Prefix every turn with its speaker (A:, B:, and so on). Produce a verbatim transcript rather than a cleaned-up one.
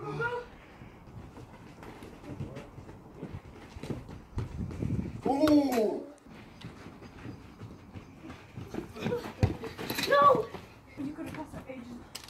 A: Ooh!
B: No! You could have passed that ages.